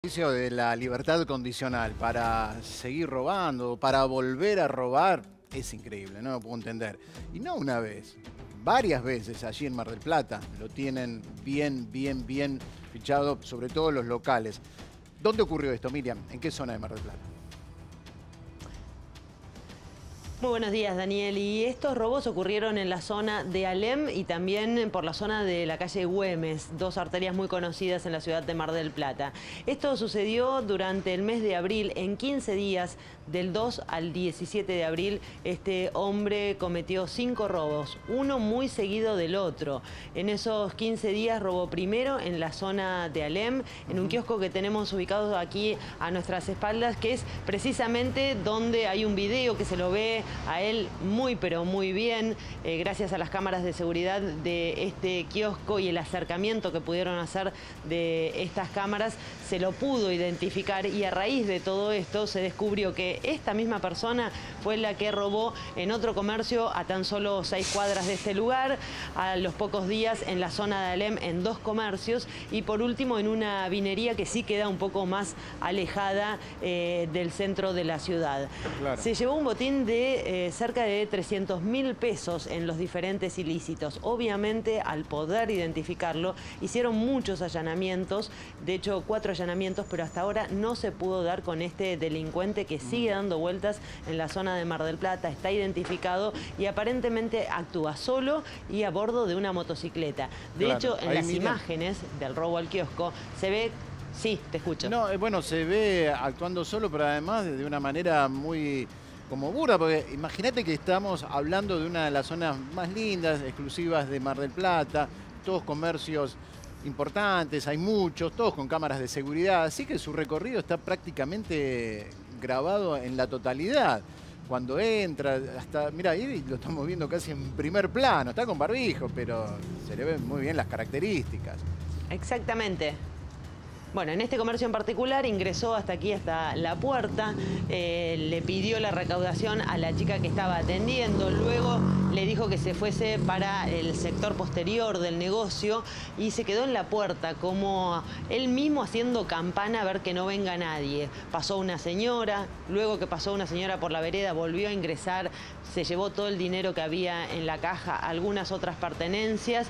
Ejercicio de la libertad condicional para seguir robando, para volver a robar, es increíble, no lo puedo entender. Y no una vez, varias veces allí en Mar del Plata lo tienen bien fichado, sobre todo los locales. ¿Dónde ocurrió esto, Miriam? ¿En qué zona de Mar del Plata? Muy buenos días, Daniel. Y estos robos ocurrieron en la zona de Alem y también por la zona de la calle Güemes, dos arterias muy conocidas en la ciudad de Mar del Plata. Esto sucedió durante el mes de abril. En 15 días, del 2 al 17 de abril, este hombre cometió 5 robos, uno muy seguido del otro. En esos 15 días robó primero en la zona de Alem, en un kiosco que tenemos ubicado aquí a nuestras espaldas, que es precisamente donde hay un video que se lo ve a él muy pero muy bien, gracias a las cámaras de seguridad de este kiosco y el acercamiento que pudieron hacer de estas cámaras, se lo pudo identificar, y a raíz de todo esto se descubrió que esta misma persona fue la que robó en otro comercio a tan solo 6 cuadras de este lugar, a los pocos días en la zona de Alem en 2 comercios, y por último en una vinería que sí queda un poco más alejada del centro de la ciudad. Claro. Se llevó un botín de cerca de 300.000 pesos en los diferentes ilícitos. Obviamente, al poder identificarlo, hicieron muchos allanamientos, de hecho 4 allanamientos, pero hasta ahora no se pudo dar con este delincuente que sigue dando vueltas en la zona de Mar del Plata, está identificado y aparentemente actúa solo y a bordo de una motocicleta. De Claro. hecho, en Ahí, las Miriam, imágenes del robo al kiosco se ve... Sí, te escucho. no, bueno, se ve actuando solo, pero además de una manera muy como burda, porque imagínate que estamos hablando de una de las zonas más lindas, exclusivas de Mar del Plata, todos comercios importantes, hay muchos, todos con cámaras de seguridad, así que su recorrido está prácticamente grabado en la totalidad. Cuando entra, hasta, mira, ahí lo estamos viendo casi en primer plano, está con barbijo, pero se le ven muy bien las características. Exactamente. Bueno, en este comercio en particular ingresó hasta aquí, hasta la puerta, le pidió la recaudación a la chica que estaba atendiendo, luego le dijo que se fuese para el sector posterior del negocio y se quedó en la puerta, como él mismo haciendo campana a ver que no venga nadie. Pasó una señora, luego que pasó una señora por la vereda volvió a ingresar, se llevó todo el dinero que había en la caja, algunas otras pertenencias.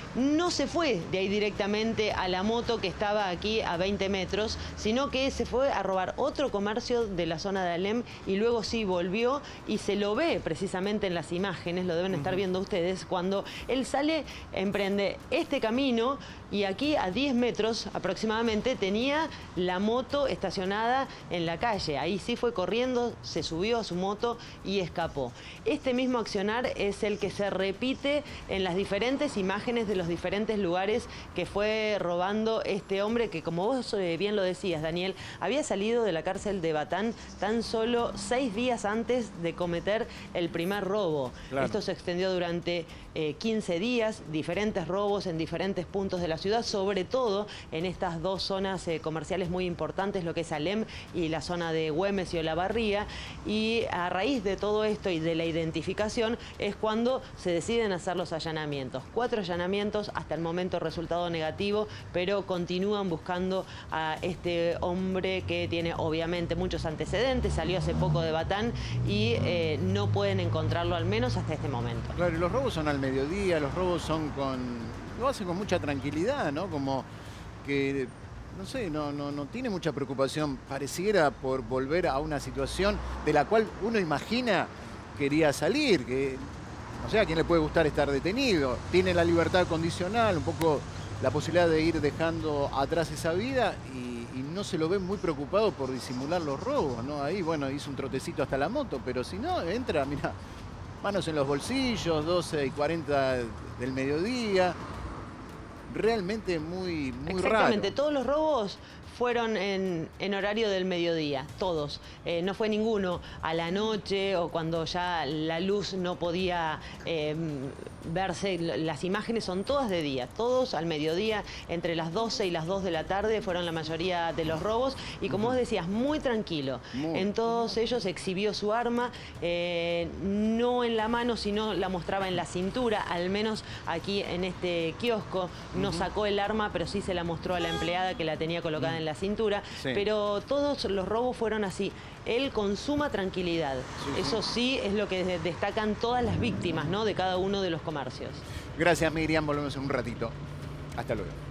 No se fue de ahí directamente a la moto que estaba aquí a 20 metros, sino que se fue a robar otro comercio de la zona de Alem y luego sí volvió, y se lo ve precisamente en las imágenes, lo deben estar viendo ustedes, cuando él sale, emprende este camino y aquí a 10 metros aproximadamente tenía la moto estacionada en la calle. Ahí sí fue corriendo, se subió a su moto y escapó. Este mismo accionar es el que se repite en las diferentes imágenes de los diferentes lugares que fue robando este hombre que, como vos bien lo decías, Daniel, había salido de la cárcel de Batán tan solo 6 días antes de cometer el primer robo. Claro. Esto se extendió durante 15 días, diferentes robos en diferentes puntos de la ciudad, sobre todo en estas dos zonas comerciales muy importantes, lo que es Alem y la zona de Güemes y Olavarría, y a raíz de todo esto y de la identificación es cuando se deciden hacer los allanamientos. 4 allanamientos, hasta el momento resultado negativo, pero continúan buscando a este hombre que tiene obviamente muchos antecedentes, salió hace poco de Batán y no pueden encontrarlo, al menos hasta este momento. Claro, y los robos son al mediodía, los robos son lo hacen con mucha tranquilidad, ¿no? Como que, no sé, no tiene mucha preocupación, pareciera, por volver a una situación de la cual uno imagina quería salir, que no sé a quién le puede gustar estar detenido, tiene la libertad condicional, un poco la posibilidad de ir dejando atrás esa vida y no se lo ve muy preocupado por disimular los robos, ¿no? Ahí, bueno, hizo un trotecito hasta la moto, pero si no, entra, mira, manos en los bolsillos, 12:40 del mediodía, realmente muy raro. Exactamente, todos los robos fueron en horario del mediodía, todos. No fue ninguno a la noche o cuando ya la luz no podía verse. Las imágenes son todas de día, todos al mediodía, entre las 12 y las 2 de la tarde fueron la mayoría de los robos, y como vos decías, muy tranquilo. En todos ellos exhibió su arma, no en la mano, sino la mostraba en la cintura, al menos aquí en este kiosco. No sacó el arma, pero sí se la mostró a la empleada que la tenía colocada en la la cintura, Sí. pero todos los robos fueron así. Él con suma tranquilidad. Sí, Eso sí es lo que destacan todas las víctimas, ¿no?, de cada uno de los comercios. Gracias, Miriam. Volvemos en un ratito. Hasta luego.